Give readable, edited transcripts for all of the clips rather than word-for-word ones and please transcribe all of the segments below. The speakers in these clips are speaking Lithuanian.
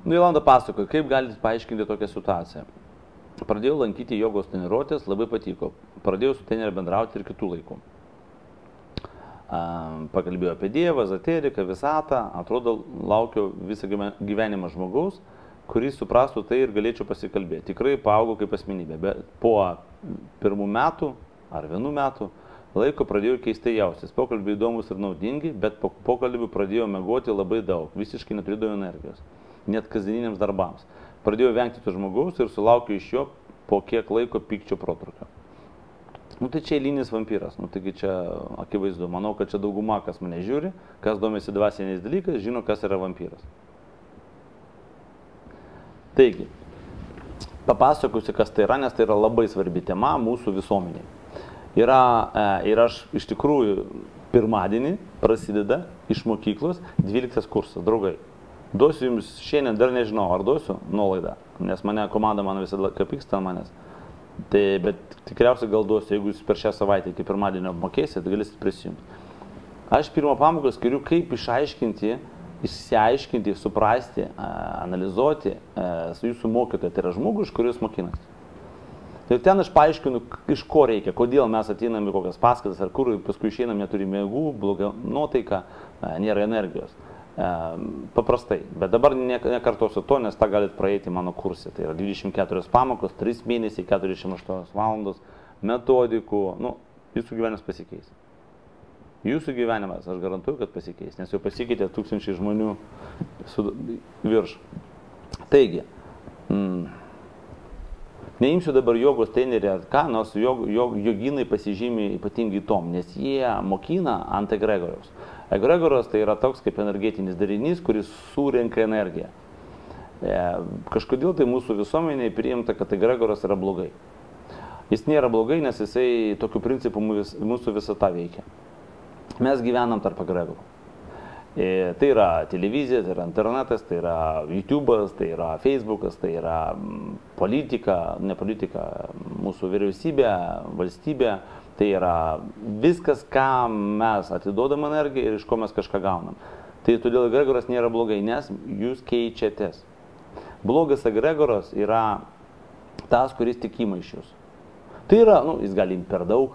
Nu, Jolanta pasakoja, kaip galite paaiškinti tokią situaciją. Pradėjau lankyti jogos treniruotės, labai patiko. Pradėjau su treneriu bendrauti ir kitų laikų. Pakalbėjau apie Dievą, ezoteriką, visatą. Atrodo, laukiau visą gyvenimą žmogaus, kuris suprastų tai ir galėčiau pasikalbėti. Tikrai paaugau kaip asmenybė. Bet po 1 metų ar 1 metų laiko pradėjau keistai jaustis. Pokalbiai įdomus ir naudingi, bet po pokalbių pradėjau miegoti labai daug. Visiškai neturėdavau energijos. Net kasdieniniams darbams. Pradėjau vengti to žmogaus ir sulaukiau iš jo po kiek laiko pykčio protrūkio. Nu tai čia eilinis vampyras, nu taigi čia akivaizdu. Manau, kad čia dauguma, kas mane žiūri, kas domisi dvasiniais dalykais, žino, kas yra vampyras. Taigi, papasakosiu, kas tai yra, nes tai yra labai svarbi tema mūsų visuomeniai. Ir aš iš tikrųjų pirmadienį prasideda iš mokyklos 12 kursas, draugai. Duosiu jums šiandien, dar nežinau, ar duosiu nuolaidą, nes komanda mano visada pyksta ant manęs. Tai, bet tikriausiai gal duosiu, jeigu jūs per šią savaitę iki pirmadienio apmokėsite, galėsite prisijungti. Aš pirmą pamoką skiriu, kaip išsiaiškinti, suprasti, analizuoti jūsų mokytoją. Tai yra žmogus, kuris mokinasi. Ir ten aš paaiškinu, iš ko reikia, kodėl mes ateiname į kokias paskaitas, ar kur paskui išeinam, neturime jėgų, bloga nuotaika, nėra energijos. Paprastai, bet dabar nekartosiu to, nes tą galite praeiti mano kursė. Tai yra 24 pamokos, 3 mėnesiai, 48 valandos, metodikų, nu, jūsų gyvenimas pasikeis. Jūsų gyvenimas, aš garantuoju, kad pasikeis, nes jau pasikeitė 1000 žmonių virš. Taigi, neimsiu dabar jogos trenerį ar ką, nors joginai pasižymi ypatingai tom, nes jie mokina ant egregoriaus. Egregoras tai yra toks kaip energetinis darinys, kuris surenka energiją. Kažkodėl tai mūsų visuomeniai priimta, kad egregoras yra blogai. Jis nėra blogai, nes jisai tokiu principu mūsų visata veikia. Mes gyvenam tarp egregorų. Tai yra televizija, tai yra internetas, tai yra YouTube'as, tai yra Facebook'as, tai yra politika, ne politika, mūsų vyriausybė, valstybė. Tai yra viskas, ką mes atiduodam energiją ir iš ko mes kažką gaunam. Tai todėl egregoras nėra blogai, nes jūs keičiatės. Blogas egregoras yra tas, kuris tik ima iš jūsų. Tai yra, jis gali imti per daug.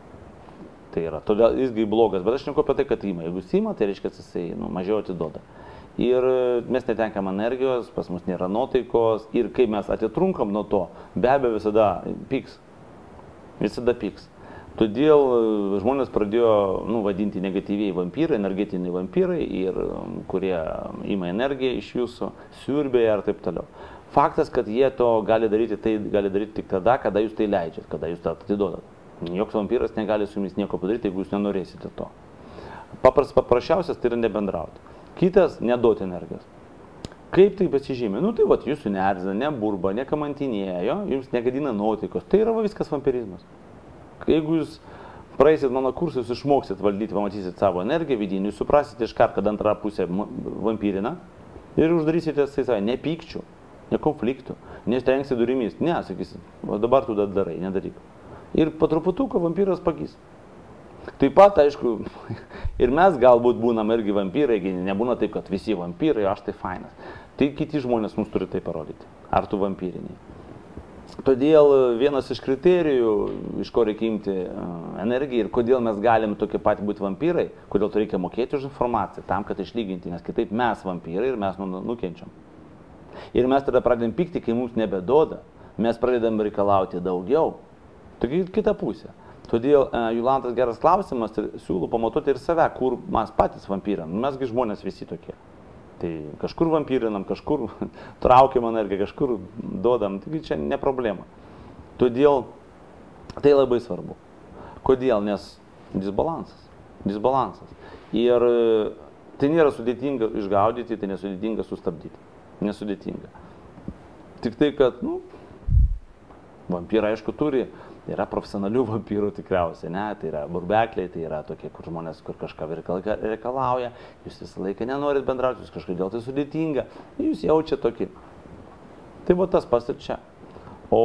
Tai yra, todėl jisgi blogas, bet aš neku apie tai, kad ima. Jeigu jis ima, tai reiškia, kad jisai mažiau atiduoda. Ir mes netenkam energijos, pas mus nėra nuotaikos ir kai mes atitrunkam nuo to, be abejo visada pyks. Visada pyks. Todėl žmonės pradėjo vadinti negatyviai vampyrai, energetiniai vampyrai, ir kurie ima energiją iš jūsų, siurbėja ir taip toliau. Faktas, kad jie to gali daryti tik tada, kada jūs tai leidžiat, kada jūs tą atiduodat. Joks vampyras negali su jumis nieko padaryti, jeigu jūs nenorėsite to. Paprasčiausias tai yra nebendrauti. Kitas, neduoti energijos. Kaip tai pasižymė? Tai jūsų neerzina, neburba, nekamantinėja, jums negadina nuotaikos. Tai yra viskas vampirizmas. Jeigu jūs praeisit mano kursus, išmoksit valdyti, pamatysit savo energiją vidinį, jūs suprasite iškart, kad antra pusė vampyrina ir uždarysite save, ne pykčių, ne konfliktų, nestengsi durimis, ne, sakysit, dabar tu darai, nedaryk. Ir po truputuką vampyras pagys. Taip pat, aišku, ir mes galbūt būnam irgi vampyrai, nebūna taip, kad visi vampyrai, aš tai fainas. Tai kiti žmonės mums turi tai parodyti, ar tu vampyriniai. Todėl vienas iš kriterijų, iš ko reikia imti energiją ir kodėl mes galim tokie pat būti vampyrai, kodėl to reikia mokėti už informaciją, tam, kad išlyginti, nes kitaip mes vampyrai ir mes nukenčiam. Ir mes tada pradedam pykti, kai mums nebeduoda, mes pradedam reikalauti daugiau. Tokia kita pusė. Todėl Jolantos geras klausimas ir siūlau pamatuoti ir save, kur mes patys vampyram. Mesgi žmonės visi tokie. Tai kažkur vampyrinam, kažkur traukiam energiją, kažkur duodam, tai čia ne problema. Todėl tai labai svarbu. Kodėl? Nes disbalansas. Ir tai nėra sudėtinga išgaudyti, tai nesudėtinga sustabdyti. Nesudėtinga. Tik tai, kad, vampyrai aišku turi, yra profesionalių vampyrų tikriausiai, ne, tai yra burbekliai, tai yra tokie, kur žmonės, kur kažką reikalauja, jūs visą laiką nenorit bendrauti, jūs kažkodėl tai sudėtinga, jūs jaučia tokį. Tai buvo tas pats ir čia. O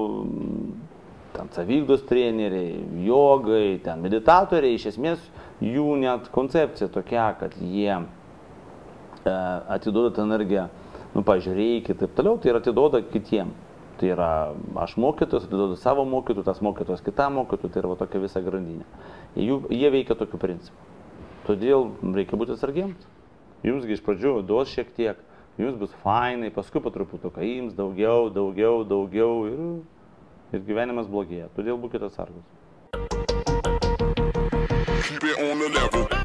ten savigdos treneriai, jogai, ten meditatoriai, iš esmės jų net koncepcija tokia, kad jie atiduoda energiją pažiūrėk ir taip toliau, tai yra atiduoda kitiem. Tai yra, aš mokytojas, atiduodu savo mokytojų, tas mokytojas kitam mokytojui, tai yra tokia visa grandinė. Jie veikia tokiu principu. Todėl reikia būti atsargiems. Jumsgi iš pradžių duos šiek tiek, jums bus fainai, paskui po truputuką ims daugiau ir gyvenimas blogėja. Todėl būkite atsargus. Keep it on the level.